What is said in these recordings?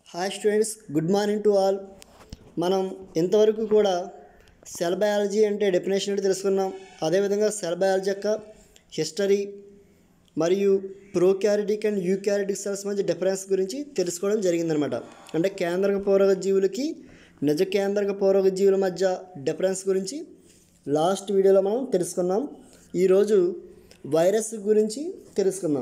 Hi students, good morning to all. మనం ఇంతవరకు కూడా సెల్ బయాలజీ అంటే డెఫినేషన్ అంటే తెలుసుకున్నాం. అదేవిధంగా సెల్ బయాలజీ యొక్క హిస్టరీ మరియు ప్రోకారియోటిక్ అండ్ యూకారియోటిక్ సెల్స్ మధ్య డిఫరెన్స్ గురించి తెలుసుకోవడం జరిగిందనమాట. అంటే కేంద్రక పూరక జీవులకి నిజ కేంద్రక పూరక జీవుల మధ్య డిఫరెన్స్ గురించి లాస్ట్ వీడియోలో మనం తెలుసుకున్నాం. ఈరోజు వైరస్ గురించి తెలుసుకుందాం.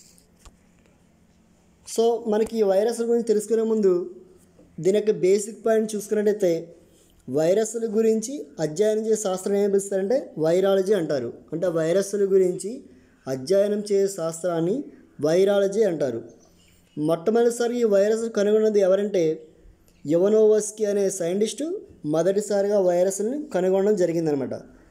సో మనకి ఈ వైరస్ల గురించి తెలుసుకునే ముందు దీని యొక్క బేసిక్ పాయింట్ చూసుకున్నట్టయితే వైరస్ల గురించి అధ్యయనం చేసే శాస్త్రం ఏం పిలుస్తారంటే వైరాలజీ అంటారు. అంటే వైరస్ల గురించి అధ్యయనం చేసే శాస్త్రాన్ని వైరాలజీ అంటారు. మొట్టమొదటిసారి ఈ వైరస్ కనుగొన్నది ఎవరంటే ఇవనోవ్స్కీ అనే సైంటిస్టు మొదటిసారిగా వైరస్ని కనుగొనడం జరిగిందనమాట.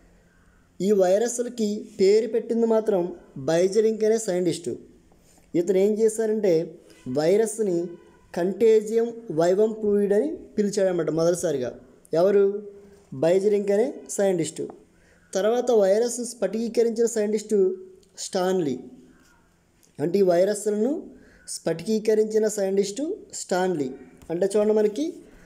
ఈ వైరస్లకి పేరు పెట్టింది మాత్రం బైజరింగ్ అనే సైంటిస్టు. ఇతను ఏం చేశారంటే వైరస్ని కంటేజియం వైవం ఫ్లూయిడ్ అని పిలిచాడనమాట మొదటిసారిగా. ఎవరు? బైజరింగ్ అనే సైంటిస్టు. తర్వాత వైరస్ స్ఫటికీకరించిన సైంటిస్టు స్టాన్లీ. అంటే ఈ వైరస్లను స్ఫటికీకరించిన సైంటిస్టు స్టాన్లీ. అంటే చూడండి, మనకి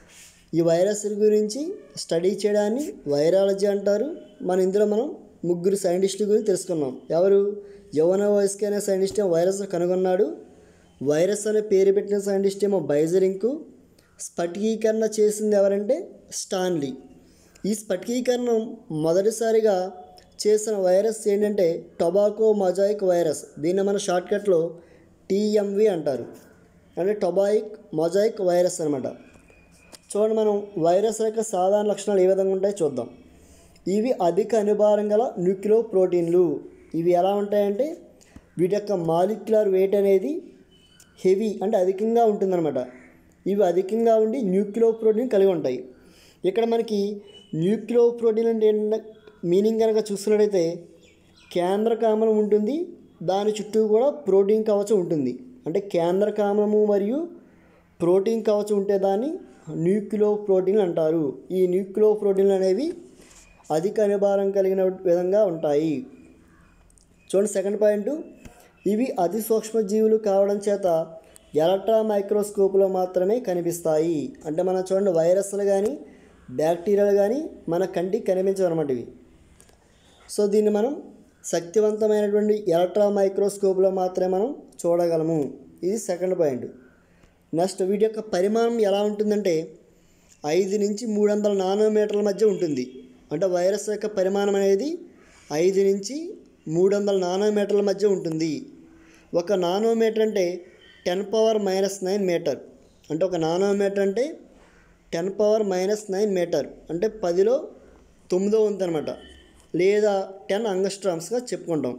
ఈ వైరస్ల గురించి స్టడీ చేయడాన్ని వైరాలజీ అంటారు. ఇందులో మనం ముగ్గురు సైంటిస్టుల గురించి తెలుసుకున్నాం. ఎవరు? ఇవనోవ్స్కీ అనే సైంటిస్ట్ ఏమో వైరస్ కనుగొన్నాడు. వైరస్ అనే పేరు పెట్టిన సైంటిస్ట్ ఏమో బైజరింగ్కు. స్ఫటికీకరణ చేసింది ఎవరంటే స్టాన్లీ. ఈ స్ఫటికీకరణం మొదటిసారిగా చేసిన వైరస్ ఏంటంటే టొబాకో మొజాయిక్ వైరస్. దీన్ని మన షార్ట్కట్లో TMV అంటారు. అంటే టొబాయిక్ మొజాయిక్ వైరస్ అనమాట. చూడండి, మనం వైరస్ యొక్క సాధారణ లక్షణాలు ఏ విధంగా ఉంటాయో చూద్దాం. ఇవి అధిక అనుభారం గల న్యూక్లియో ప్రోటీన్లు. ఇవి ఎలా ఉంటాయంటే వీటి యొక్క మాలిక్యులర్ వెయిట్ అనేది హెవీ అంటే అధికంగా ఉంటుందన్నమాట. ఇవి అధికంగా ఉండి న్యూక్లియో ప్రోటీన్ కలిగి ఉంటాయి. ఇక్కడ మనకి న్యూక్లియో ప్రోటీన్ అంటే మీనింగ్ కనుక చూస్తున్నట్టయితే కేంద్రక ఆమ్లం ఉంటుంది, దాని చుట్టూ కూడా ప్రోటీన్ కవచం ఉంటుంది. అంటే కేంద్రక ఆమ్లము మరియు ప్రోటీన్ కవచం ఉంటే దాన్ని న్యూక్లియో ప్రోటీన్లు అంటారు. ఈ న్యూక్లియో ప్రోటీన్లు అనేవి అధిక అనుభారం కలిగిన విధంగా ఉంటాయి. చూడండి, సెకండ్ పాయింట్, ఇవి అతి సూక్ష్మజీవులు కావడం చేత ఎలక్ట్రాన్ మైక్రోస్కోప్లో మాత్రమే కనిపిస్తాయి. అంటే మనం చూడండి, వైరస్లు కానీ బ్యాక్టీరియాలు కానీ మన కంటికి కనిపించవు అన్నమాట ఇవి. సో దీన్ని మనం శక్తివంతమైనటువంటి ఎలక్ట్రాన్ మైక్రోస్కోప్లో మాత్రమే మనం చూడగలము. ఇది సెకండ్ పాయింట్. నెక్స్ట్, వీటి యొక్క పరిమాణం ఎలా ఉంటుందంటే 5 నుంచి 300 నానోమీటర్ల మధ్య ఉంటుంది. అంటే వైరస్ యొక్క పరిమాణం అనేది 5 నుంచి 300 నానోమీటర్ల మధ్య ఉంటుంది. ఒక నానోమీటర్ అంటే 10⁻⁹ మీటర్. అంటే ఒక నానోమీటర్ అంటే 10⁻⁹ మీటర్. అంటే 10లో 9వ వంతు అనమాట, లేదా 10 యాంగ్స్ట్రామ్స్గా చెప్పుకుంటాం.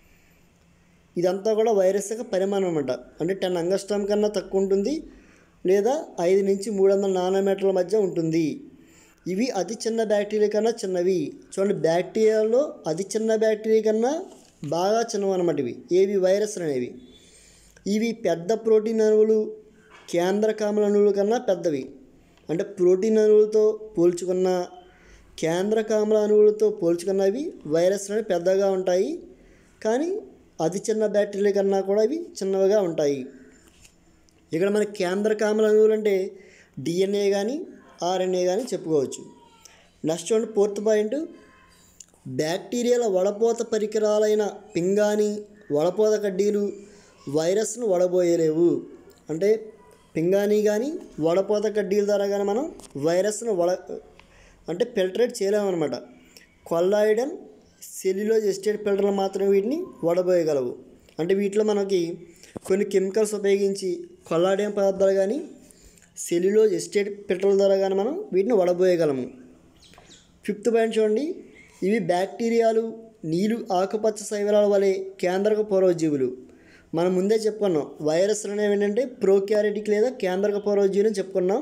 ఇదంతా కూడా వైరస్ యొక్క పరిమాణం అనమాట. అంటే 10 యాంగ్స్ట్రామ్ కన్నా తక్కువ ఉంటుంది, లేదా 5 నుంచి 300 నానోమీటర్ల మధ్య ఉంటుంది. ఇవి అతి చిన్న బ్యాక్టీరియా కన్నా చిన్నవి. చూడండి, బ్యాక్టీరియాలో అతి చిన్న బ్యాక్టీరియా కన్నా బాగా చిన్నవి అన్నమాట ఇవి. ఏవి? వైరస్లు అనేవి. ఇవి పెద్ద ప్రోటీన్ అణువులు, కేంద్రకామ్ల అణువుల కన్నా పెద్దవి. అంటే ప్రోటీన్ అణువులతో పోల్చుకున్న కేంద్రకామ్ల అణువులతో పోల్చుకున్నవి వైరస్లు అనేవి పెద్దగా ఉంటాయి. కానీ అతి చిన్న బ్యాక్టీరియా కన్నా కూడా ఇవి చిన్నవిగా ఉంటాయి. ఇక్కడ మన కేంద్రకామ్ల అణువులు అంటే DNA కానీ RNA కానీ చెప్పుకోవచ్చు. నెక్స్ట్ చూడండి, ఫోర్త్ పాయింట్, బ్యాక్టీరియాల వడపోత పరికరాలైన పింగాణి, వడపోత కడ్డీలు వైరస్ను వడబోయలేవు. అంటే పింగాణి కానీ వడపోత కడ్డీల ద్వారా కానీ మనం వైరస్ను అంటే ఫిల్టరేట్ చేయలేమన్నమాట. కొల్లాయిడల్ సెల్యులోజ్ ఎస్టేట్ ఫిల్టర్లు మాత్రమే వీటిని వడబోయగలవు. అంటే వీటిలో మనకి కొన్ని కెమికల్స్ ఉపయోగించి కొల్లాయిడల్ పదార్థాలు కానీ సెల్యులోజ్ ఎస్టేట్ ఫిల్టర్ల ద్వారా కానీ మనం వీటిని వడబోయగలము. ఫిఫ్త్ పాయింట్ చూడండి, ఇవి బ్యాక్టీరియాలు, నీలు ఆకుపచ్చ శైవలాల వలె కేంద్రక పూర్వజీవులు. మనం ముందే చెప్పుకున్నాం, వైరస్లు అనేవి ఏంటంటే ప్రోకారియోటిక్ లేదా కేంద్రక పూర్వజీవులు అని చెప్పుకున్నాం.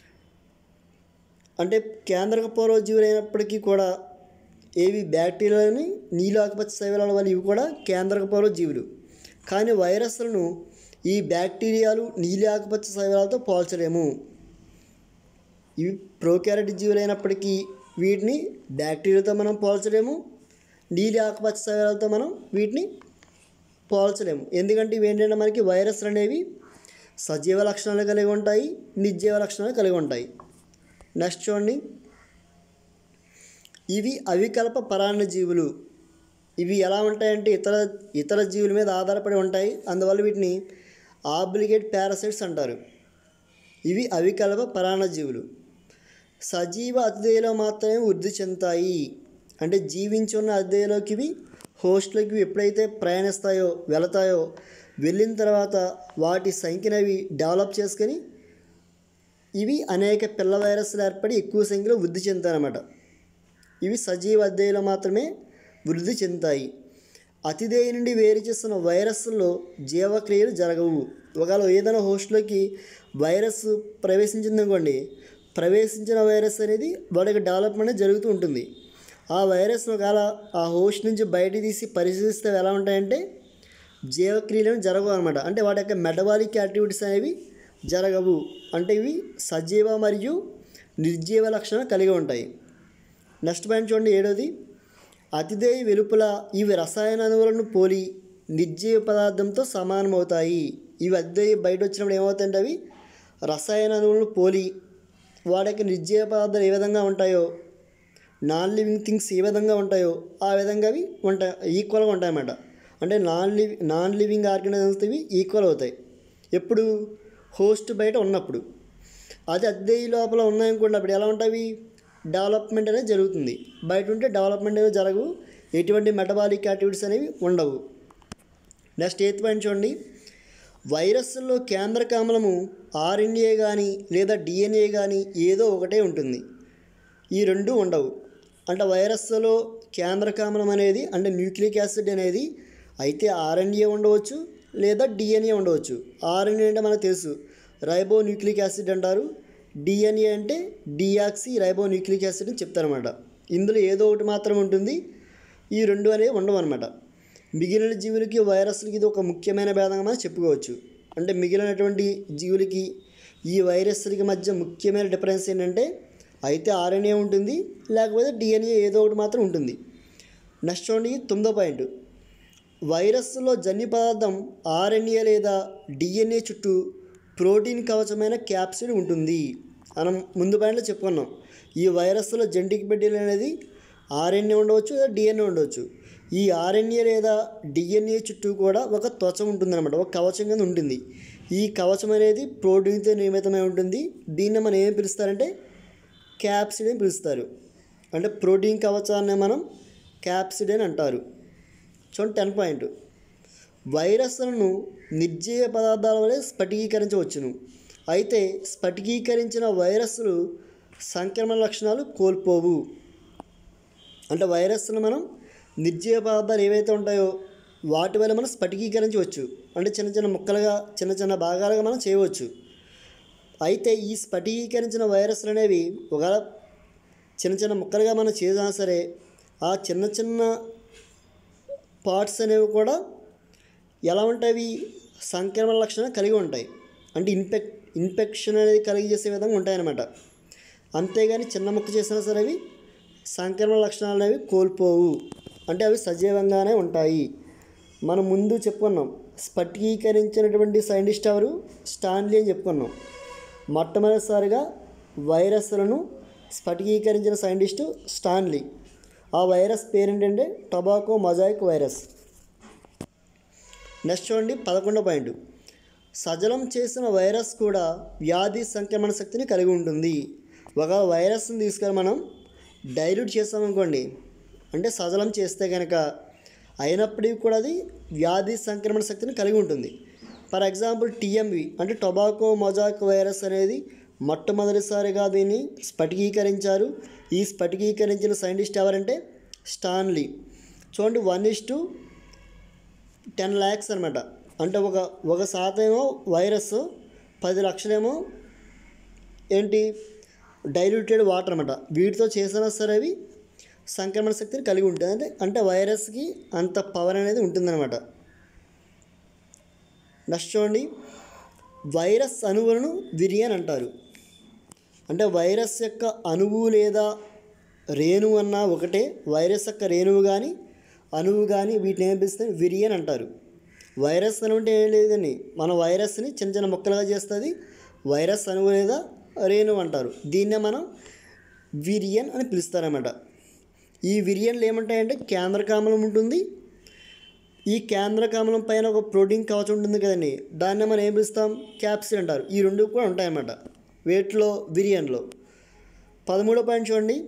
అంటే కేంద్రక పూర్వజీవులు అయినప్పటికీ కూడా ఏవి బ్యాక్టీరియాలని నీలు ఆకుపచ్చ శైవలాల వల్ల ఇవి కూడా కేంద్రక పూర్వజీవులు. కానీ వైరస్లను ఈ బ్యాక్టీరియాలు నీలి ఆకుపచ్చ శైవలాలతో పోల్చలేము. ఇవి ప్రోకారియోటిక్ జీవులు అయినప్పటికీ వీటిని బ్యాక్టీరియాలతో మనం పోల్చలేము, నీలి ఆకుపచ్చ శైవలాలతో మనం వీటిని పోల్చలేము. ఎందుకంటే ఇవి ఏంటంటే మనకి వైరస్లు అనేవి సజీవ లక్షణాలు కలిగి ఉంటాయి, నిర్జీవ లక్షణాలు కలిగి ఉంటాయి. నెక్స్ట్ చూడండి, ఇవి అవికల్ప పరాన్నజీవులు. ఇవి ఎలా ఉంటాయంటే ఇతర జీవుల మీద ఆధారపడి ఉంటాయి, అందువల్ల వీటిని ఆబ్లిగేట్ పారాసైట్స్ అంటారు. ఇవి అవికల్ప పరాన్నజీవులు. సజీవ అతిథేయులో మాత్రమే వృద్ధి చెందుతాయి. అంటే జీవించున్న అతిథేయులోకి ఇవి హోస్ట్లోకి ఎప్పుడైతే ప్రయాణిస్తాయో వెళతాయో వెళ్ళిన తర్వాత వాటి సంఖ్యనవి డెవలప్ చేసుకొని ఇవి అనేక పిల్ల వైరస్లు ఏర్పడి ఎక్కువ సంఖ్యలో వృద్ధి చెందుతాయన్నమాట. ఇవి సజీవ అతిథేయులో మాత్రమే వృద్ధి చెందుతాయి. అతిథేయ నుండి వేరు చేస్తున్న వైరస్ల్లో జీవక్రియలు జరగవు. ఒకవేళ ఏదైనా హోస్ట్లోకి వైరస్ ప్రవేశించిందనుకోండి, ప్రవేశించిన వైరస్ అనేది వాడికి డెవలప్మెంట్ జరుగుతూ ఉంటుంది. ఆ వైరస్ ఒకవేళ ఆ హోస్ట్ నుంచి బయటికి తీసి పరిశీలిస్తే ఎలా ఉంటాయంటే జీవక్రియలను జరగవు అనమాట. అంటే వాటి యొక్క మెటబాలిక్ యాక్టివిటీస్ అనేవి జరగవు. అంటే ఇవి సజీవ మరియు నిర్జీవ లక్షణాలు కలిగి ఉంటాయి. నెక్స్ట్ పాయింట్ చూడండి, 7వది, అతిథేయ వెలుపల ఇవి రసాయన అణువులను పోలి నిర్జీవ పదార్థంతో సమానమవుతాయి. ఇవి అతిథేయ బయట వచ్చినప్పుడు ఏమవుతాయంటే అవి రసాయన అణువులను పోలి వాటి యొక్క నిర్జీవ పదార్థాలు ఏ విధంగా ఉంటాయో, నాన్ లివింగ్ థింగ్స్ ఏ విధంగా ఉంటాయో ఆ విధంగా అవి ఈక్వల్గా ఉంటాయన్నమాట. అంటే నాన్ లివింగ్ ఆర్గానిజమ్స్ ఇవి ఈక్వల్ అవుతాయి ఎప్పుడు హోస్ట్ బయట ఉన్నప్పుడు. అది అతిథేయ లోపల ఉన్నాయనుకోండి, అప్పుడు ఎలా ఉంటాయి, డెవలప్మెంట్ అనేది జరుగుతుంది. బయట ఉంటే డెవలప్మెంట్ అనేది జరగవు, ఎటువంటి మెటబాలిక్ యాక్టివిటీస్ అనేవి ఉండవు. నెక్స్ట్ 8th పాయింట్ చూడండి, వైరస్లో కేంద్రక ఆమ్లము ఆర్ఎన్ఏ కానీ లేదా డిఎన్ఏ కానీ ఏదో ఒకటే ఉంటుంది. ఈ రెండు ఉండవు. అంటే వైరస్లో కేంద్రక ఆమ్లం అనేది అంటే న్యూక్లిక్ యాసిడ్ అనేది అయితే ఆర్ఎన్ఏ ఉండవచ్చు లేదా డిఎన్ఏ ఉండవచ్చు. ఆర్ఎన్ఏ అంటే మనకు తెలుసు రైబో న్యూక్లిక్ యాసిడ్ అంటారు, డిఎన్ఏ అంటే డియాక్సీ రైబో న్యూక్లిక్ యాసిడ్ అని చెప్తారన్నమాట. ఇందులో ఏదో ఒకటి మాత్రం ఉంటుంది, ఈ రెండు అనేవి ఉండవు అనమాట. మిగిలిన జీవులకి వైరస్లకి ఇది ఒక ముఖ్యమైన భేదంగా మనం చెప్పుకోవచ్చు. అంటే మిగిలినటువంటి జీవులకి ఈ వైరస్లకి మధ్య ముఖ్యమైన డిఫరెన్స్ ఏంటంటే అయితే ఆర్ఎన్ఏ ఉంటుంది లేకపోతే డిఎన్ఏ ఏదో ఒకటి మాత్రం ఉంటుంది. నెక్స్ట్ చూడండి 9వ పాయింట్, వైరస్లో జన్యు పదార్థం ఆర్ఎన్ఏ లేదా డిఎన్ఏ చుట్టూ ప్రోటీన్ కవచమైన క్యాప్సిడ్ ఉంటుంది. మనం ముందు పాయింట్లో చెప్పుకున్నాం, ఈ వైరస్లో జెనెటిక్ మెటీరియల్ అనేది ఆర్ఎన్ఏ ఉండవచ్చు లేదా డిఎన్ఏ ఉండవచ్చు. ఈ ఆర్ఎన్ఏ లేదా డిఎన్ఏ చుట్టూ కూడా ఒక త్వచం ఉంటుందన్నమాట, ఒక కవచం కింద ఉంటుంది. ఈ కవచం అనేది ప్రోటీన్తో నిర్మితమై ఉంటుంది. దీన్ని మనం ఏం పిలుస్తారంటే క్యాప్సిడ్ అని పిలుస్తారు. అంటే ప్రోటీన్ కవచాన్ని మనం క్యాప్సిడ్ అని అంటారు. చూడండి 10th పాయింట్, వైరస్లను నిర్జీవ పదార్థాల వలె స్ఫటికీకరించవచ్చును. అయితే స్ఫటికీకరించిన వైరస్లు సంక్రమణ లక్షణాలు కోల్పోవు. అంటే వైరస్ను మనం నిర్జీవ పదార్థాలు ఏవైతే ఉంటాయో వాటి వల్ల మనం స్ఫటికీకరించవచ్చు. అంటే చిన్న చిన్న ముక్కలుగా చిన్న చిన్న భాగాలుగా మనం చేయవచ్చు. అయితే ఈ స్ఫటికీకరించిన వైరస్లు అనేవి ఒకవేళ చిన్న చిన్న ముక్కలుగా మనం చేసినా సరే ఆ చిన్న చిన్న పార్ట్స్ అనేవి కూడా ఎలా ఉంటాయి, సంక్రమణ లక్షణాలు కలిగి ఉంటాయి. అంటే ఇన్ఫెక్షన్ అనేది కలిగి చేసే విధంగా ఉంటాయన్నమాట. అంతేగాని చిన్న ముక్క చేసినా సరే అవి సంక్రమణ లక్షణాలు అనేవి కోల్పోవు. అంటే అవి సజీవంగానే ఉంటాయి. మనం ముందు చెప్పుకున్నాం స్ఫటికీకరించినటువంటి సైంటిస్ట్ ఎవరు, స్టాన్లీ అని చెప్పుకున్నాం. మొట్టమొదటిసారిగా వైరస్లను స్ఫటికీకరించిన సైంటిస్టు స్టాన్లీ. ఆ వైరస్ పేరేంటంటే టొబాకో మొజాయిక్ వైరస్. నెక్స్ట్ చూడండి 11వ పాయింట్, సజలం చేసిన వైరస్ కూడా వ్యాధి సంక్రమణ శక్తిని కలిగి ఉంటుంది. ఒక వైరస్ని తీసుకొని మనం డైల్యూట్ చేస్తామనుకోండి, అంటే సజలం చేస్తే కనుక అయినప్పటికీ కూడా అది వ్యాధి సంక్రమణ శక్తిని కలిగి ఉంటుంది. ఫర్ ఎగ్జాంపుల్ టీఎంవి అంటే టొబాకో మొజాయిక్ వైరస్ అనేది మొట్టమొదటిసారిగా దీన్ని స్ఫటికీకరించారు. ఈ స్ఫటికీకరించిన సైంటిస్ట్ ఎవరంటే స్టాన్లీ. చూడండి 1:10 lakhs అనమాట. అంటే ఒక శాతం ఏమో వైరస్, 10 లక్షలేమో ఏంటి డైల్యూటెడ్ వాటర్ అనమాట. వీటితో చేసినా సరే అవి సంక్రమణ శక్తిని కలిగి ఉంటుంది. అంటే వైరస్కి అంత పవర్ అనేది ఉంటుందన్నమాట. నెక్స్ట్ చూడండి, వైరస్ అణువులను విరియన్ అంటారు. అంటే వైరస్ యొక్క అణువు లేదా రేణువు అన్నా ఒకటే. వైరస్ యొక్క రేణువు కానీ అణువు కానీ వీటిని ఏం పిలుస్తారు, విరియన్ అంటారు. వైరస్ అంటే ఏం లేదని మన వైరస్ని చిన్న చిన్న ముక్కలుగా చేస్తుంది. వైరస్ అణువు లేదా రేణువు అంటారు. దీన్నే మనం విరియన్ అని పిలుస్తారన్నమాట. ఈ విరియన్లు ఏమంటాయంటే కేంద్రకామలం ఉంటుంది. ఈ కేంద్రకామలం పైన ఒక ప్రోటీన్ కవచం ఉంటుంది కదండి, దాన్నే మనం ఏం పిలుస్తాం? క్యాప్సిడ్ అంటారు. ఈ రెండు కూడా ఉంటాయన్నమాట వేటిలో? విరియన్లో. 13వ పాయింట్ చూడండి.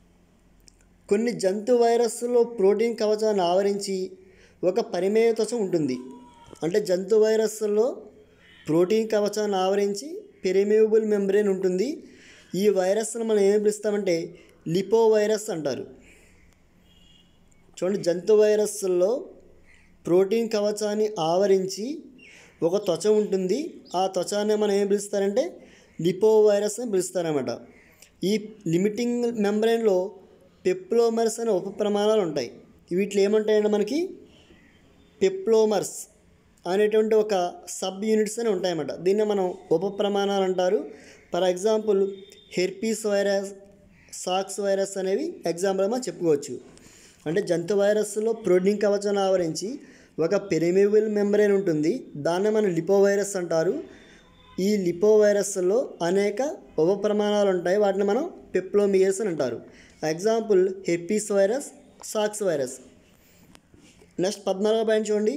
కొన్ని జంతు వైరస్లో ప్రోటీన్ కవచాన్ని ఆవరించి ఒక పరిమేయ త్వచం ఉంటుంది. అంటే జంతు వైరస్లో ప్రోటీన్ కవచాన్ని ఆవరించి పెరిమేబుల్ మెంబ్రేన్ ఉంటుంది. ఈ వైరస్ను మనం ఏమి పిలుస్తామంటే లిపో వైరస్ అంటారు. చూడండి, జంతు వైరస్లో ప్రోటీన్ కవచాన్ని ఆవరించి ఒక త్వచ ఉంటుంది. ఆ త్వచాన్ని మనం ఏం పిలుస్తారంటే లిపో వైరస్ అని పిలుస్తారన్నమాట. ఈ లిమిటింగ్ మెంబ్రేన్లో పెప్లోమర్స్ అనే ఉప ప్రమాణాలు ఉంటాయి. వీటిలో ఏముంటాయంటే మనకి పెప్లోమర్స్ అనేటువంటి ఒక సబ్ యూనిట్స్ అని ఉంటాయన్నమాట. దీన్ని మనం ఉప ప్రమాణాలు అంటారు. ఫర్ ఎగ్జాంపుల్ హెర్పీస్ వైరస్, సాక్స్ వైరస్ అనేవి ఎగ్జాంపుల్ మనం చెప్పుకోవచ్చు. అంటే జంతు వైరస్లో ప్రోటీన్ కవచాన్ని ఆవరించి ఒక పెరిమేబుల్ మెంబ్రేన్ ఉంటుంది. దాన్ని మనం లిపో వైరస్ అంటారు. ఈ లిపో వైరస్లో అనేక ఉప ప్రమాణాలు ఉంటాయి. వాటిని మనం పెప్లోమియర్స్ అని అంటారు. ఎగ్జాంపుల్ హెర్పీస్ వైరస్, సాక్స్ వైరస్. నెక్స్ట్ 14వ పాయింట్ చూడండి.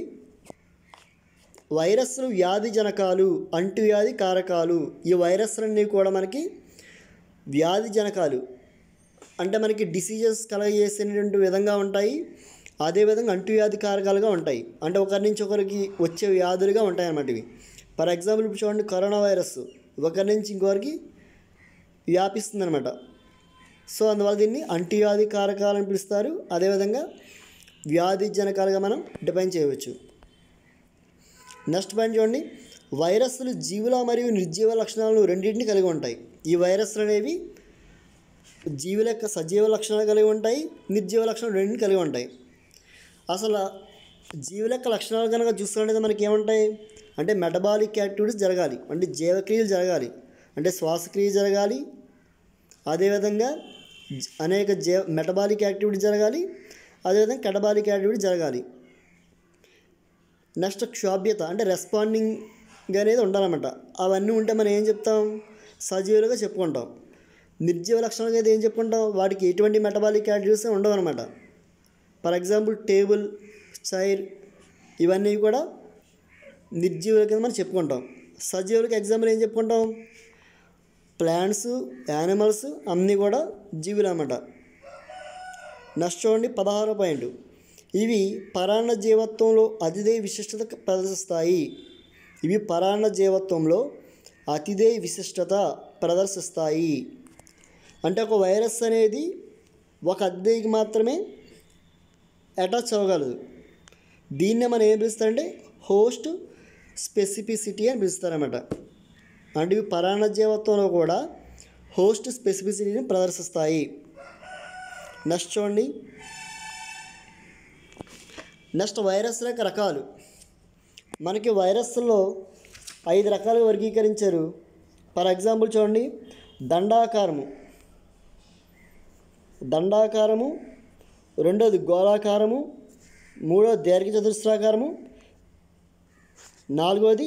వైరస్లు వ్యాధి జనకాలు, అంటువ్యాధి కారకాలు. ఈ వైరస్లన్నీ కూడా మనకి వ్యాధి జనకాలు, అంటే మనకి డిసీజెస్ కలగజేసేటువంటి విధంగా ఉంటాయి. అదేవిధంగా అంటువ్యాధి కారకాలుగా ఉంటాయి. అంటే ఒకరి నుంచి ఒకరికి వచ్చే వ్యాధులుగా ఉంటాయి అన్నమాట ఇవి. ఫర్ ఎగ్జాంపుల్ ఇప్పుడు చూడండి, కరోనా వైరస్ ఒకరి నుంచి ఇంకొకరికి వ్యాపిస్తుంది అనమాట. సో అందువల్ల దీన్ని అంటువ్యాధి కారకాలని పిలుస్తారు. అదేవిధంగా వ్యాధి జనకాలుగా మనం డిఫైన్ చేయవచ్చు. నెక్స్ట్ పాయింట్ చూడండి. వైరస్లు జీవుల మరియు నిర్జీవ లక్షణాలను రెండింటిని కలిగి ఉంటాయి. ఈ వైరస్లు అనేవి జీవుల యొక్క సజీవ లక్షణాలు కలిగి ఉంటాయి, నిర్జీవ లక్షణాలు రెండింటిని కలిగి ఉంటాయి. అసలు జీవుల యొక్క లక్షణాలు కనుక చూస్తున్నట్లయితే మనకి ఏముంటాయి అంటే మెటబాలిక్ యాక్టివిటీస్ జరగాలి, అంటే జీవక్రియలు జరగాలి, అంటే శ్వాసక్రియ జరగాలి. అదేవిధంగా అనేక మెటబాలిక్ యాక్టివిటీ జరగాలి, అదేవిధంగా కెటబాలిక్ యాక్టివిటీ జరగాలి. నెక్స్ట్ క్షోభ్యత, అంటే రెస్పాండింగ్ అనేది ఉండాలన్నమాట. అవన్నీ ఉంటే మనం ఏం చెప్తాం? సజీవులుగా చెప్పుకుంటాం. నిర్జీవ లక్షణాలుగా అయితే ఏం చెప్పుకుంటాం? వాటికి ఎటువంటి మెటబాలిక్ యాక్టివిటీస్ ఉండవు అనమాట. ఫర్ ఎగ్జాంపుల్ టేబుల్, చైర్ ఇవన్నీ కూడా నిర్జీవుల కింద మనం చెప్పుకుంటాం. సజీవులకి ఎగ్జాంపుల్ ఏం చెప్పుకుంటాం? ప్లాంట్స్, యానిమల్స్ అన్నీ కూడా జీవులు అన్నమాట. నెక్స్ట్ చూడండి 16వ పాయింట్. ఇవి పరాన్న జీవత్వంలో అతిదేయ విశిష్టత ప్రదర్శిస్తాయి. ఇవి పరాన్న జీవత్వంలో అతిదేయ విశిష్టత ప్రదర్శిస్తాయి. అంటే ఒక వైరస్ అనేది ఒక అతిథేయికి మాత్రమే అటాచ్ అవ్వగలదు. దీన్నే మనం ఏం పిలుస్తారంటే హోస్ట్ స్పెసిఫిసిటీ అని పిలుస్తారన్నమాట. అంటే ఇవి పరాన్న జీవత్వంలో కూడా హోస్ట్ స్పెసిఫిసిటీని ప్రదర్శిస్తాయి. నెక్స్ట్ చూడండి. నెక్స్ట్ వైరస్ల యొక్క రకాలు. మనకి వైరస్లో 5 రకాలుగా వర్గీకరించారు. ఫర్ ఎగ్జాంపుల్ చూడండి, దండాకారము, రెండోది గోళాకారము, మూడోది దీర్ఘచతురస్రాకారము, నాలుగోది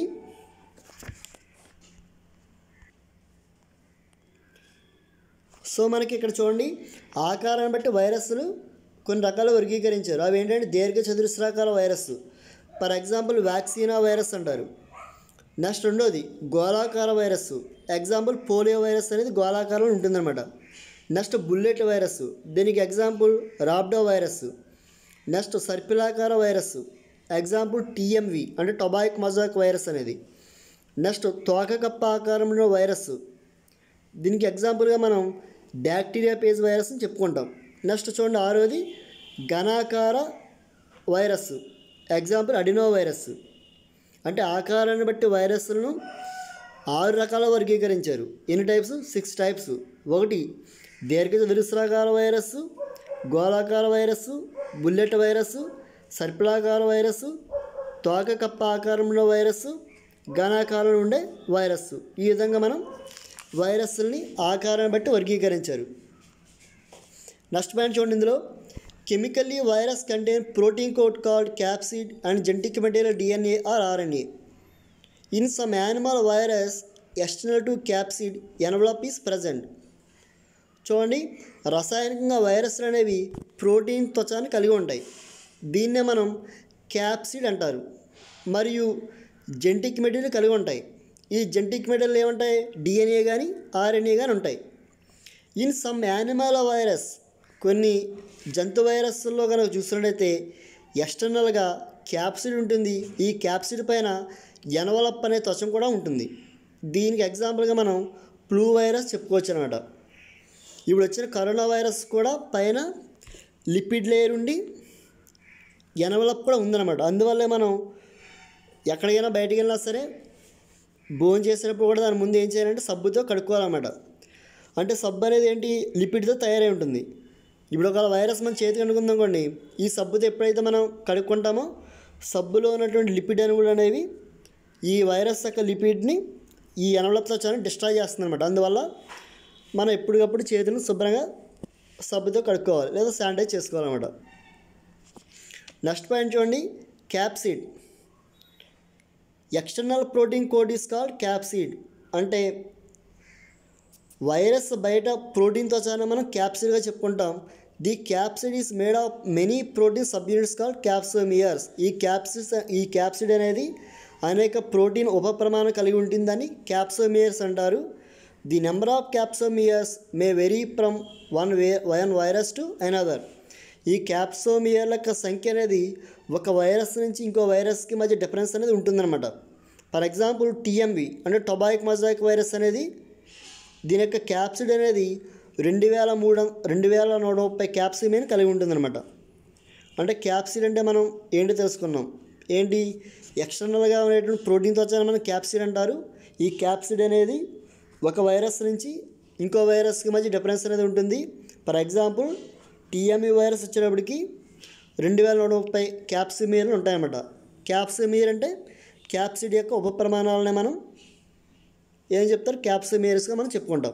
సో మనకి ఇక్కడ చూడండి ఆకారాన్ని బట్టి వైరస్లు కొన్ని రకాలు వర్గీకరించారు. అవి ఏంటంటే దీర్ఘచతురస్రాకార virus. For example vaccinia virus అంటారు. నెక్స్ట్ రెండోది గోళాకార వైరస్. ఎగ్జాంపుల్ పోలియో వైరస్ అనేది గోళాకారంలో ఉంటుందన్నమాట. నెక్స్ట్ బుల్లెట్ వైరస్, దీనికి ఎగ్జాంపుల్ రాబ్డో వైరస్. నెక్స్ట్ సర్పిలాకార వైరస్, ఎగ్జాంపుల్ టీఎంవి అంటే టొబాక్ మొజాయిక్ వైరస్ అనేది. నెక్స్ట్ తోకకప్ప ఆకారంలో వైరస్, దీనికి ఎగ్జాంపుల్గా మనం బ్యాక్టీరియా పేజ్ వైరస్ అని చెప్పుకుంటాం. నెక్స్ట్ చూడండి 6వది ఘనాకార వైరస్, ఎగ్జాంపుల్ అడినో వైరస్. అంటే ఆకారాన్ని బట్టి వైరస్లను 6 రకాల వర్గీకరించారు. ఎన్ని టైప్స్? 6 టైప్స్. 1 దీర్ఘచతురస్రాకార వైరస్సు, గోళాకార వైరస్సు, బుల్లెట్ వైరస్సు, సర్పిలాకార వైరస్సు, తోక కప్ప ఆకారంలో వైరస్సు, ఘనాకారంలో ఉండే వైరస్సు. ఈ విధంగా మనం వైరస్ని ఆకారాన్ని బట్టి వర్గీకరించారు. నెక్స్ట్ పాయింట్ చూడండి. ఇందులో chemically virus contain protein coat called capsid and genetic material DNA or RNA. In some animal virus, external to capsid envelope is present. చూడండి, రసాయనికంగా వైరస్లు అనేవి ప్రోటీన్ త్వచాన్ని కలిగి ఉంటాయి. దీన్నే మనం క్యాప్సిడ్ అంటారు. మరియు జెనెటిక్ మెటీరియల్ కలిగి ఉంటాయి. ఈ జెనెటిక్ మెటీరియల్ ఏముంటాయి? DNA కానీ RNA కానీ ఉంటాయి. ఇన్ సమ్ యానిమల్ వైరస్, కొన్ని జంతు వైరస్ల్లో కనుక చూసినట్లయితే ఎక్స్టర్నల్గా క్యాప్సిడ్ ఉంటుంది. ఈ క్యాప్సిడ్ పైన ఎన్వలప్ అనే త్వచం కూడా ఉంటుంది. దీనికి ఎగ్జాంపుల్గా మనం ఫ్లూ వైరస్ చెప్పుకోవచ్చు అనమాట. ఇప్పుడు వచ్చిన కరోనా వైరస్ కూడా పైన లిపిడ్ లేయర్ ఉండి ఎన్వలప్ కూడా ఉందన్నమాట. అందువల్లే మనం ఎక్కడికైనా బయటికి వెళ్ళినా సరే భోజనం చేసేటప్పుడు కూడా దాని ముందు ఏం చేయాలంటే సబ్బుతో కడుక్కోవాలన్నమాట. అంటే సబ్బు అనేది ఏంటి? లిపిడ్తో తయారై ఉంటుంది. ఇప్పుడు ఒకవేళ వైరస్ మన చేతికి అనుకుందామండి, ఈ సబ్బుతో ఎప్పుడైతే మనం కడుక్కుంటామో సబ్బులో ఉన్నటువంటి లిపిడ్ అణువులు అనేవి ఈ వైరస్ యొక్క లిపిడ్ని ఈ ఎన్వలప్తో చాలా డిస్ట్రాయ్ చేస్తుంది అనమాట. అందువల్ల మనం ఎప్పటికప్పుడు చేతులను శుభ్రంగా సబ్బుతో కడుక్కోవాలి లేదా శానిటైజ్ చేసుకోవాలన్నమాట. నెక్స్ట్ పాయింట్ చూడండి, capsid. External protein coat is called capsid. అంటే వైరస్ బయట ప్రోటీన్ త్వచాన్ని మనం క్యాప్సిడ్గా చెప్పుకుంటాం. The capsid is made of many protein subunits called capsomeres. ఈ క్యాప్సిడ్ అనేది అనేక ప్రోటీన్ ఉపప్రమాణం కలిగి ఉంటుందని క్యాప్సోమియర్స్ అంటారు. The number of capsomeres may vary from one virus to another. ఈ క్యాప్సోమియర్ల యొక్క సంఖ్య అనేది ఒక వైరస్ నుంచి ఇంకో వైరస్కి మధ్య డిఫరెన్స్ అనేది ఉంటుందన్నమాట. ఫర్ ఎగ్జాంపుల్ TMV అంటే టొబాయిక్ మొజాయిక్ వైరస్ అనేది దీని యొక్క క్యాప్సిడ్ అనేది 2130 క్యాప్సిమిన్ కలిగి ఉంటుందన్నమాట. అంటే క్యాప్సిడ్ అంటే మనం ఏంటి తెలుసుకున్నాం. ఏంటి? ఎక్స్టర్నల్గా ఉండేటువంటి ప్రోటీన్ త్వచాన్ని మనం క్యాప్సిడ్ అంటారు. ఈ క్యాప్సిడ్ అనేది ఒక వైరస్ నుంచి ఇంకో వైరస్కి మధ్య డిఫరెన్స్ అనేది ఉంటుంది. ఫర్ ఎగ్జాంపుల్ TMV వైరస్ వచ్చేటప్పటికి 2130 క్యాప్సిమియర్లు ఉంటాయన్నమాట. క్యాప్సిమియర్ అంటే క్యాప్సిడ్ యొక్క ఉపప్రమాణాలనే మనం ఏం చెప్తారు? క్యాప్సోమియర్స్గా మనం చెప్పుకుంటాం.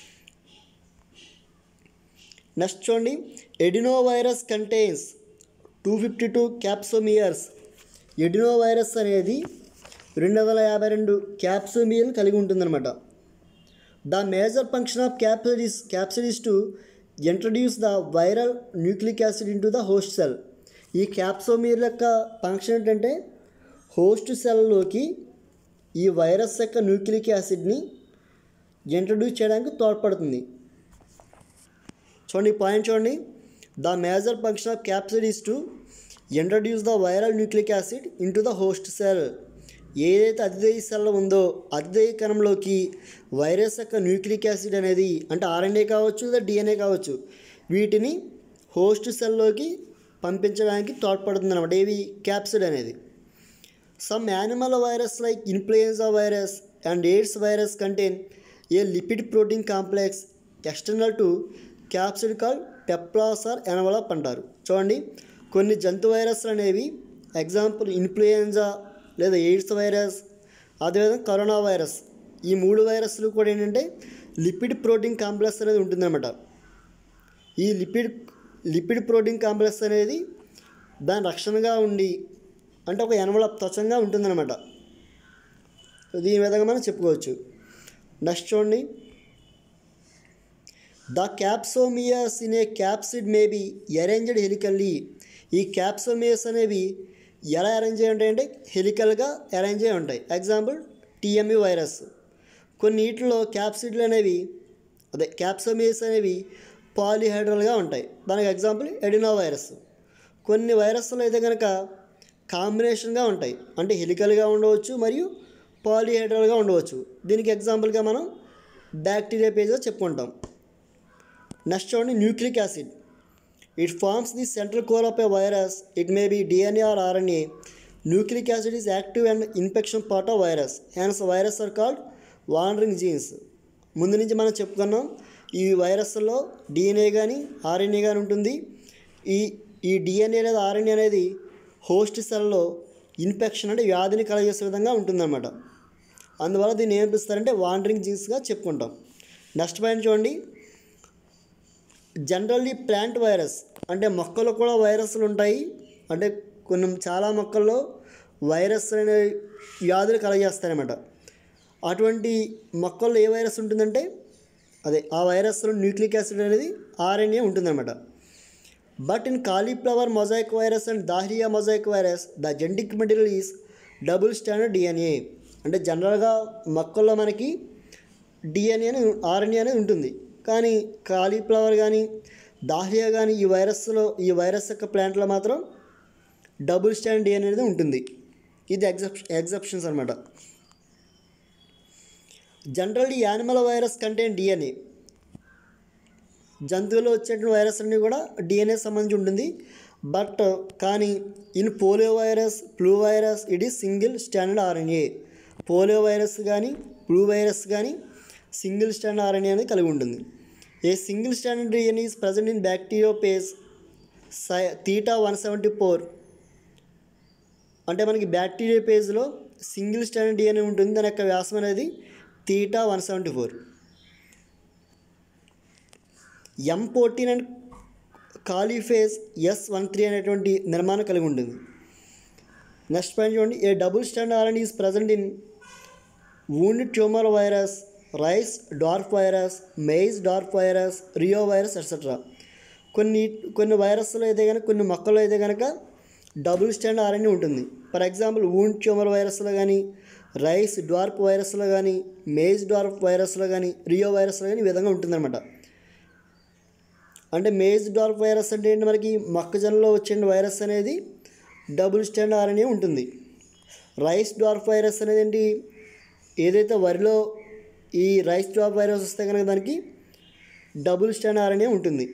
నెక్స్ట్ చూడండి, adeno virus contains 252 capsomeres. Adeno virus అనేది 252 క్యాప్సోమియర్లు కలిగి ఉంటుందన్నమాట. The major function of capsid is to introduce the viral nucleic acid into the host cell. ఈ క్యాప్సోమియర్ యొక్క ఫంక్షన్ ఏంటంటే హోస్ట్ సెల్లోకి ఈ వైరస్ యొక్క న్యూక్లిక్ యాసిడ్ని ఇంట్రడ్యూస్ చేయడానికి తోడ్పడుతుంది. చూడండి పాయింట్ చూడండి, the major function of capsid is to introduce the viral nucleic acid into the host cell. ఏదైతే అతిదేయ సెల్ ఉందో అతిదేయ కణంలోకి వైరస్ యొక్క న్యూక్లిక్ యాసిడ్ అనేది అంటే RNA కావచ్చు లేదా DNA కావచ్చు వీటిని హోస్ట్ సెల్లోకి పంపించడానికి తోడ్పడుతుంది అన్నమాట. ఏవి? క్యాప్సిడ్ అనేది. Some animal virus like influenza virus and AIDS virus contain a lipid protein complex external to capsid called peplars or envelope అంటారు. చూడండి, కొన్ని జంతు వైరస్లు అనేవి ఎగ్జాంపుల్ ఇన్ఫ్లుయెంజా లేదా ఎయిడ్స్ వైరస్ అదేవిధంగా కరోనా వైరస్, ఈ 3 వైరస్లు కూడా ఏంటంటే లిపిడ్ ప్రోటీన్ కాంప్లెక్స్ అనేది ఉంటుందన్నమాట. ఈ లిపిడ్ ప్రోటీన్ కాంప్లెక్స్ అనేది దాని రక్షణగా ఉండి అంటే ఒక ఎన్వలప్ త్వచంగా ఉంటుందన్నమాట. దీని విధంగా మనం చెప్పుకోవచ్చు. నెక్స్ట్ చూడండి, the capsomeres in a capsid may be arranged helically. ఈ క్యాప్సోమియర్స్ అనేవి ఎలా అరేంజ్ అయి ఉంటాయంటే హెలికల్గా అరేంజ్ అయి ఉంటాయి. Example TMV virus. కొన్నిటిలో క్యాప్సిడ్లు అనేవి క్యాప్సోమియర్స్ అనేవి పాలిహైడ్రల్గా ఉంటాయి. దానికి ఎగ్జాంపుల్ ఎడినో వైరస్. కొన్ని వైరస్లు అయితే కనుక కాంబినేషన్గా ఉంటాయి అంటే హెలికల్గా ఉండవచ్చు మరియు పాలిహైడ్రల్గా ఉండవచ్చు. దీనికి ఎగ్జాంపుల్గా మనం బ్యాక్టీరియా పేజ్గా చెప్పుకుంటాం. నెక్స్ట్ చూడండి, nucleic acid. It forms the central core of a virus. It may be DNA or RNA. Nucleic acid is active and infection part of virus. Hence virus are called wandering genes. ముందు నుంచి మనం చెప్పుకున్నాం ఈ వైరస్లో DNA కానీ RNA కానీ ఉంటుంది. ఈ DNA లేదా RNA అనేది హోస్ట్ సెల్లో ఇన్ఫెక్షన్ అంటే వ్యాధిని కలగజేసే విధంగా ఉంటుందన్నమాట. అందువల్ల దీన్ని ఏం పిలుస్తారంటే వాండరింగ్ జీన్స్గా చెప్పుకుంటాం. నెక్స్ట్ పాయింట్ చూడండి, జనరల్లీ ప్లాంట్ వైరస్ అంటే మొక్కలు కూడా వైరస్లు ఉంటాయి. అంటే చాలా మొక్కల్లో వైరస్ అనే వ్యాధులు కలగజేస్తాయన్నమాట. అటువంటి మొక్కల్లో ఏ వైరస్ ఉంటుందంటే ఆ వైరస్లో న్యూక్లిక్ యాసిడ్ అనేది ఆర్ఎన్ఏ ఉంటుందన్నమాట. But in cauliflower mosaic virus and dahlia mosaic virus the genetic material is double standard DNA. అంటే జనరల్గా మొక్కల్లో మనకి డిఎన్ఏ ఆర్ఎన్ఏ అనేది ఉంటుంది. కానీ కాలీఫ్లవర్ కానీ దాహ్రియా కానీ ఈ వైరస్ యొక్క ప్లాంట్లో మాత్రం డబుల్ స్టాండర్డ్ డిఎన్ఏ అనేది ఉంటుంది. ఇది ఎగ్జెప్షన్స్ అనమాట. Generally animal virus contain DNA. జంతువుల్లో వచ్చేటువంటి వైరస్ అన్నీ కూడా డిఎన్ఏ సంబంధించి ఉంటుంది. బట్ కానీ in polio virus, flu virus it is single standard RNA. Polio virus కానీ ఫ్లూ వైరస్ కానీ సింగిల్ స్టాండర్డ్ ఆర్ఎన్ఏ అనేది కలిగి ఉంటుంది. A single standard DNA is present in bacteriophage θ174. అంటే మనకి బ్యాక్టీరియోపేజ్లో సింగిల్ స్టాండర్డ్ డిఎన్ఏ ఉంటుంది. దాని యొక్క వ్యాసం అనేది θ174. M14 అండ్ కాలీఫేజ్ S13 అనేటువంటి నిర్మాణం కలిగి ఉంటుంది. నెక్స్ట్ పాయింట్ చూడండి. A double standard RNA is present in wound tumour virus, rice dwarf virus, maize dwarf virus, reo virus etcetera. కొన్ని వైరస్లో అయితే కనుక కొన్ని మొక్కల్లో అయితే కనుక డబుల్ స్టాండర్డ్ ఆర్ఎన్ఏ ఉంటుంది. ఫర్ ఎగ్జాంపుల్ వూండ్ ట్యూమర్ వైరస్లో కానీ, రైస్ డార్ఫ్ వైరస్లో కానీ, మెయిజ్ డార్ఫ్ వైరస్లో కానీ, రియో వైరస్లో కానీ ఈ విధంగా ఉంటుందన్నమాట. అంటే మెయిజ్ డార్ఫ్ వైరస్ అంటే ఏంటి, మనకి మొక్కజొన్నలో వచ్చే వైరస్ అనేది డబుల్ స్టాండర్డ్ ఆర్ఎన్ఏ ఉంటుంది. రైస్ డార్ఫ్ వైరస్ అనేది ఏంటి, ఏదైతే వరిలో ఈ రైస్ డార్ఫ్ వైరస్ వస్తే కనుక దానికి డబుల్ స్టాండర్డ్ ఆర్ఎన్ఏ ఉంటుంది.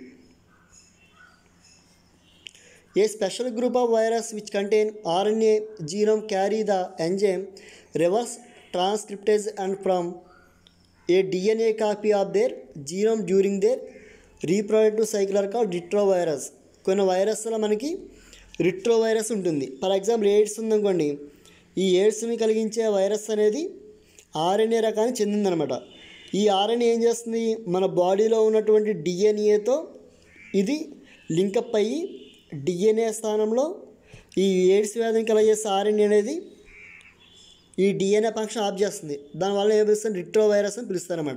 A special group of virus which contain RNA genome carry the enzyme reverse transcriptase and from a DNA copy of their genome during their reproductive cycle are called retrovirus. కొన్ని వైరస్లో మనకి retrovirus ఉంటుంది. For example AIDS ఉందనుకోండి, ఈ ఎయిడ్స్ని కలిగించే virus అనేది RNA రకానికి చెందిందనమాట. ఈ ఆర్ఎన్ఏ ఏం చేస్తుంది, మన బాడీలో ఉన్నటువంటి డిఎన్ఏతో ఇది లింకప్ అయ్యి డిఎన్ఏ స్థానంలో ఈ ఎయిడ్స్ వ్యాధిని కలిగేసే ఆర్ఎన్ఏ అనేది ఈ డిఎన్ఏ ఫంక్షన్ ఆఫ్ చేస్తుంది. దానివల్ల ఏం పిలుస్తుంది, రిట్రోవైరస్ అని పిలుస్తారన్నమాట.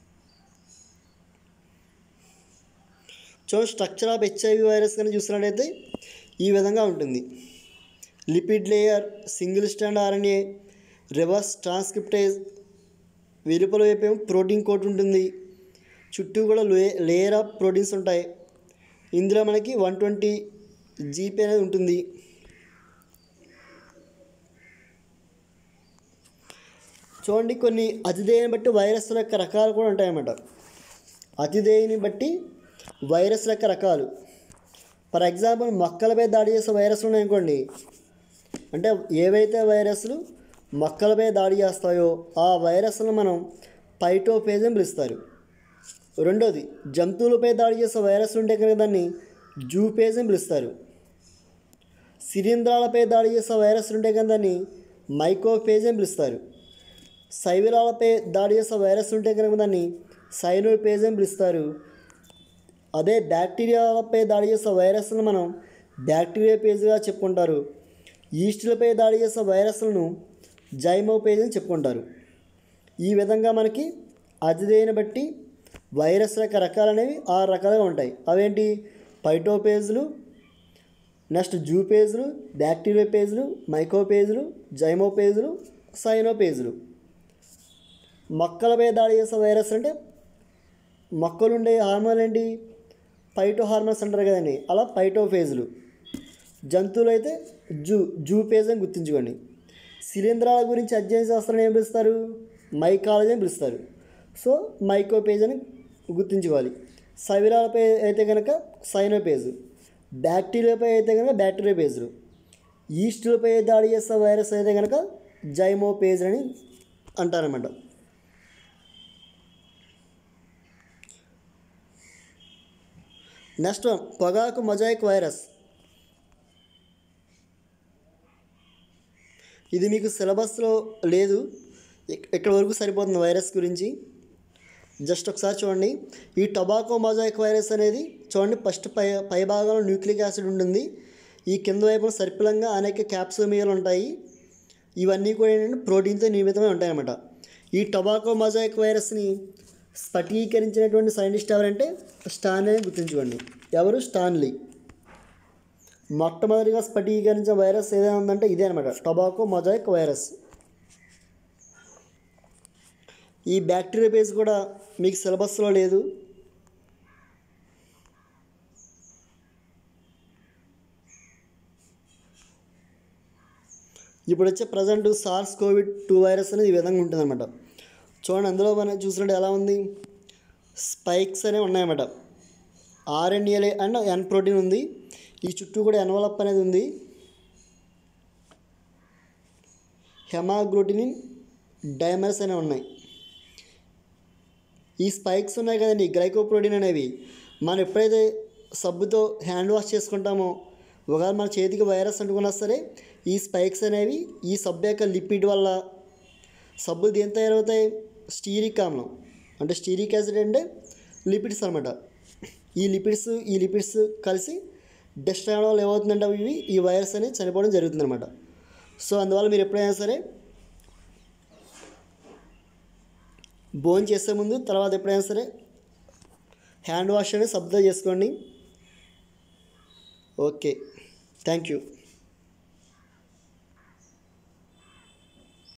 So structure of HIV virus కానీ చూసినట్టయితే ఈ విధంగా ఉంటుంది. Lipid layer, single stand RNA, reverse transcriptase, వెలుపల వైపు ప్రోటీన్ కోట్ ఉంటుంది, చుట్టూ కూడా లేయర్ ఆఫ్ ప్రోటీన్స్ ఉంటాయి. ఇందులో మనకి 120 జీపీ అనేది ఉంటుంది. చూడండి, కొన్ని అతిథేయని బట్టి వైరస్ల యొక్క రకాలు కూడా ఉంటాయన్నమాట. అతిథేయని బట్టి వైరస్ యొక్క రకాలు. ఫర్ ఎగ్జాంపుల్ మొక్కలపై దాడి చేసే వైరస్లు ఉన్నాయనుకోండి, అంటే ఏవైతే వైరస్లు మొక్కలపై దాడి చేస్తాయో ఆ వైరస్లను మనం పైటోఫేజ్ అని పిలుస్తారు. రెండోది, జంతువులపై దాడి చేసే వైరస్లు ఉంటే కనుక దాన్ని జూఫేజ్ అని పిలుస్తారు. శిలీంధ్రాలపై దాడి చేసే వైరస్లు ఉంటే కనుక దాన్ని మైకోఫేజ్ అని పిలుస్తారు. శైవిరాలపై దాడి చేసే వైరస్ ఉంటే కనుక దాన్ని సైనోఫేజ్ అని పిలుస్తారు. అదే బ్యాక్టీరియాలపై దాడి చేసే వైరస్లను మనం బ్యాక్టీరియోఫేజ్గా చెప్పుకుంటారు. ఈస్టులపై దాడి చేసే వైరస్లను జైమోఫేజ్ అని చెప్పుకుంటారు. ఈ విధంగా మనకి అతిథేయని బట్టి వైరస్ యొక్క రకాలు అనేవి 6 రకాలుగా ఉంటాయి. అవేంటి, పైటోఫేజ్లు, నెక్స్ట్ జూఫేజ్లు, బ్యాక్టీరియోఫేజ్లు, మైకోఫేజ్లు, జైమోఫేజ్లు, సైనోఫేజ్లు. మొక్కలపై దాడి చేసే వైరస్ అంటే మొక్కలు ఉండే హార్మోన్ ఏంటి, పైటో హార్మోన్స్ అంటారు కదండి, అలా పైటోఫేజ్లు. జంతువులు అయితే జూఫేజ్ అని గుర్తుంచుకోండి. శిలీంధ్రాల గురించి అధ్యయన శాస్త్రాన్ని ఏం పిలుస్తారు, మైకాలజీ అని పిలుస్తారు. సో మైకోఫేజ్ అని గుర్తుంచుకోవాలి. శైవిరాలపై అయితే కనుక సైనోఫేజ్, బ్యాక్టీరియాపై అయితే కనుక బ్యాక్టీరియోఫేజ్లు, ఈస్టులపై దాడి చేసే వైరస్ అయితే కనుక జైమోఫేజ్ అని అంటారన్నమాట. నెక్స్ట్ పొగాకు మొజాయిక్ వైరస్. ఇది మీకు సిలబస్లో లేదు, ఇక్కడ వరకు సరిపోతుంది వైరస్ గురించి. జస్ట్ ఒకసారి చూడండి. ఈ టొబాకో మొజాయిక్ వైరస్ అనేది చూడండి, ఫస్ట్ పై భాగంలో న్యూక్లిక్ యాసిడ్ ఉంటుంది. ఈ కింద వైపున సర్పిలంగా అనేక క్యాప్సోమియాలు ఉంటాయి. ఇవన్నీ కూడా ఏంటంటే ప్రోటీన్తో నిర్మితమై ఉంటాయన్నమాట. ఈ టొబాకో మొజాయిక్ వైరస్ని స్ఫటికీకరించినటువంటి సైంటిస్ట్ ఎవరంటే స్టాన్లీ అని గుర్తుంచుకోండి. ఎవరు? స్టాన్లీ. మొట్టమొదటిగా స్ఫటికీకరించిన వైరస్ ఏదైనా ఉందంటే ఇదే అనమాట, టొబాకో మొజాయిక్ వైరస్. ఈ బ్యాక్టీరియా పేజ్ కూడా మీకు సిలబస్లో లేదు. ఇప్పుడు వచ్చే ప్రజెంట్ SARS-CoV-2 వైరస్ అనేది ఈ విధంగా ఉంటుందన్నమాట. చూడండి, అందులో మనం చూసినట్టు ఎలా ఉంది, స్పైక్స్ అనేవి ఉన్నాయన్నమాట. RNA అండ్ N ప్రోటీన్ ఉంది. ఈ చుట్టూ కూడా ఎన్వలప్ అనేది ఉంది. హెమాగ్లూటినిన్ డైమర్స్ అనేవి ఉన్నాయి. ఈ స్పైక్స్ ఉన్నాయి కదండి, గ్లైకోప్రోటీన్ అనేవి మనం ఎప్పుడైతే సబ్బుతో హ్యాండ్ వాష్ చేసుకుంటామో, ఒకవేళ మన చేతికి వైరస్ అంటుకున్నా సరే ఈ స్పైక్స్ అనేవి ఈ సబ్బు యొక్క లిపిడ్ వల్ల, సబ్బులు దేని తయారవుతాయి? స్టీరిక్ ఆమ్లం, అంటే స్టీరిక్ యాసిడ్ అంటే లిపిడ్స్ అనమాట. ఈ లిపిడ్స్ కలిసి డస్ట్ అవ్వడం వల్ల ఏమవుతుందంటే ఇవి ఈ వైరస్ అనేది చనిపోవడం జరుగుతుందన్నమాట. సో అందువల్ల మీరు ఎప్పుడైనా సరే భోజనం చేసే ముందు, తర్వాత ఎప్పుడైనా సరే హ్యాండ్ వాష్ అనేది సబ్బుతో చేసుకోండి. Okay, thank you.